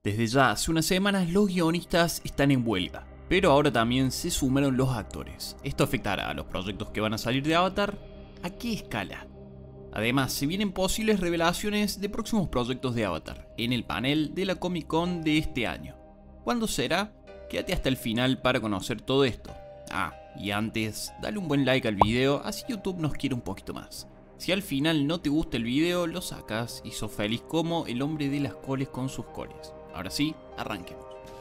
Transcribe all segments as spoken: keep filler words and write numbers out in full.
Desde ya hace unas semanas los guionistas están en huelga, pero ahora también se sumaron los actores. ¿Esto afectará a los proyectos que van a salir de Avatar? ¿A qué escala? Además, se vienen posibles revelaciones de próximos proyectos de Avatar en el panel de la Comic Con de este año. ¿Cuándo será? Quédate hasta el final para conocer todo esto. Ah, y antes, dale un buen like al video, así YouTube nos quiere un poquito más. Si al final no te gusta el video, lo sacas y sos feliz como el hombre de las coles con sus coles. Ahora sí, arranquemos.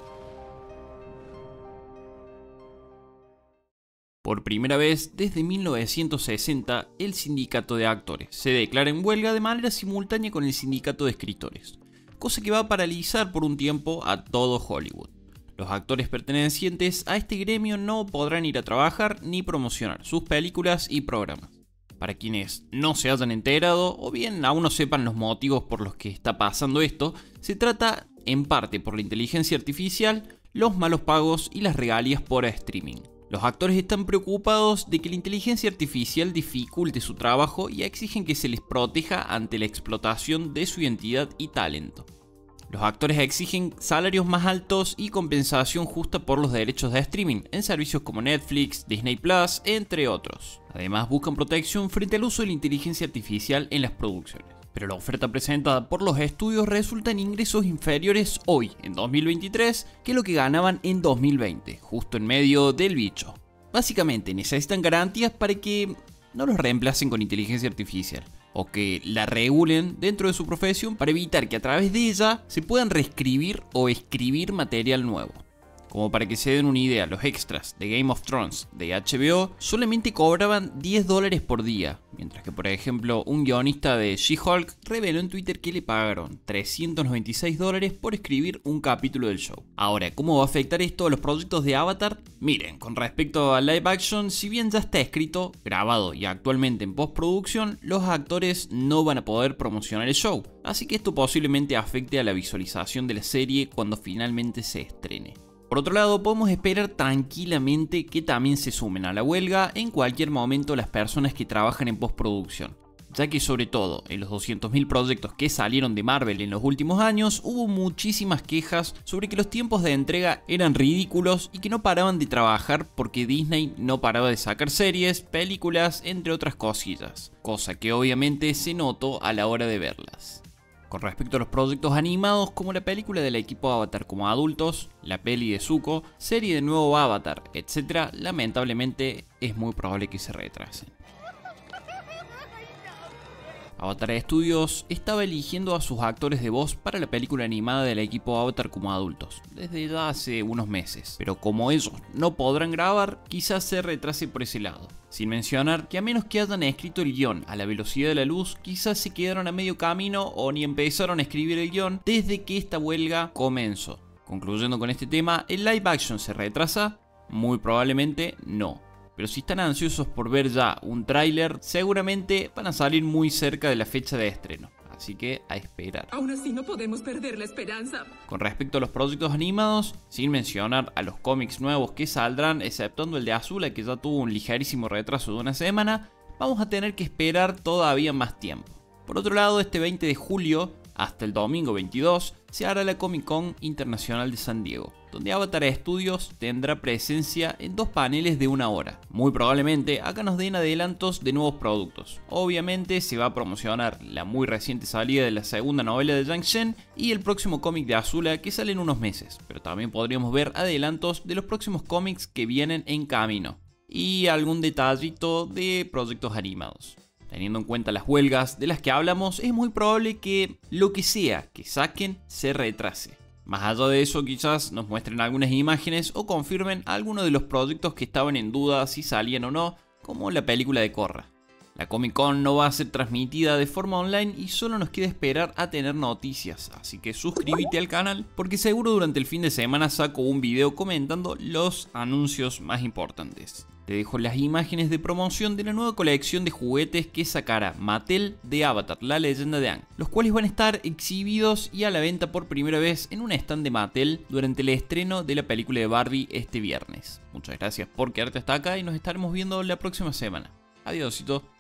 Por primera vez desde mil novecientos sesenta, el sindicato de actores se declara en huelga de manera simultánea con el sindicato de escritores, cosa que va a paralizar por un tiempo a todo Hollywood. Los actores pertenecientes a este gremio no podrán ir a trabajar ni promocionar sus películas y programas. Para quienes no se hayan enterado o bien aún no sepan los motivos por los que está pasando esto, se trata en parte por la inteligencia artificial, los malos pagos y las regalías por streaming. Los actores están preocupados de que la inteligencia artificial dificulte su trabajo y exigen que se les proteja ante la explotación de su identidad y talento. Los actores exigen salarios más altos y compensación justa por los derechos de streaming en servicios como Netflix, Disney Plus, entre otros. Además, buscan protección frente al uso de la inteligencia artificial en las producciones. Pero la oferta presentada por los estudios resulta en ingresos inferiores hoy, en dos mil veintitrés, que lo que ganaban en dos mil veinte, justo en medio del bicho. Básicamente necesitan garantías para que no los reemplacen con inteligencia artificial, o que la regulen dentro de su profesión para evitar que a través de ella se puedan reescribir o escribir material nuevo. Como para que se den una idea, los extras de Game of Thrones de H B O solamente cobraban diez dólares por día, mientras que por ejemplo un guionista de She-Hulk reveló en Twitter que le pagaron trescientos noventa y seis dólares por escribir un capítulo del show. Ahora, ¿cómo va a afectar esto a los proyectos de Avatar? Miren, con respecto a live action, si bien ya está escrito, grabado y actualmente en postproducción, los actores no van a poder promocionar el show, así que esto posiblemente afecte a la visualización de la serie cuando finalmente se estrene. Por otro lado, podemos esperar tranquilamente que también se sumen a la huelga en cualquier momento las personas que trabajan en postproducción, ya que sobre todo en los doscientos mil proyectos que salieron de Marvel en los últimos años hubo muchísimas quejas sobre que los tiempos de entrega eran ridículos y que no paraban de trabajar porque Disney no paraba de sacar series, películas, entre otras cosillas, cosa que obviamente se notó a la hora de verlas. Con respecto a los proyectos animados como la película del equipo Avatar como adultos, la peli de Zuko, serie de nuevo Avatar, etcétera, lamentablemente es muy probable que se retrasen. Avatar Studios estaba eligiendo a sus actores de voz para la película animada del equipo Avatar como adultos, desde ya hace unos meses, pero como ellos no podrán grabar, quizás se retrase por ese lado. Sin mencionar que a menos que hayan escrito el guión a la velocidad de la luz, quizás se quedaron a medio camino o ni empezaron a escribir el guión desde que esta huelga comenzó. Concluyendo con este tema, ¿el live action se retrasa? Muy probablemente no. Pero si están ansiosos por ver ya un tráiler, seguramente van a salir muy cerca de la fecha de estreno. Así que a esperar. Aún así no podemos perder la esperanza. Con respecto a los proyectos animados, sin mencionar a los cómics nuevos que saldrán, exceptuando el de Azula que ya tuvo un ligerísimo retraso de una semana, vamos a tener que esperar todavía más tiempo. Por otro lado, este veinte de julio hasta el domingo veintidós se hará la Comic Con Internacional de San Diego, donde Avatar Studios tendrá presencia en dos paneles de una hora. Muy probablemente acá nos den adelantos de nuevos productos. Obviamente se va a promocionar la muy reciente salida de la segunda novela de Yang Shen y el próximo cómic de Azula que sale en unos meses, pero también podríamos ver adelantos de los próximos cómics que vienen en camino y algún detallito de proyectos animados. Teniendo en cuenta las huelgas de las que hablamos, es muy probable que lo que sea que saquen se retrase. Más allá de eso, quizás nos muestren algunas imágenes o confirmen algunos de los proyectos que estaban en duda si salían o no, como la película de Korra. La Comic Con no va a ser transmitida de forma online y solo nos queda esperar a tener noticias, así que suscríbete al canal porque seguro durante el fin de semana saco un video comentando los anuncios más importantes. Te dejo las imágenes de promoción de la nueva colección de juguetes que sacará Mattel de Avatar, la leyenda de Aang, los cuales van a estar exhibidos y a la venta por primera vez en un stand de Mattel durante el estreno de la película de Barbie este viernes. Muchas gracias por quedarte hasta acá y nos estaremos viendo la próxima semana. Adiósito.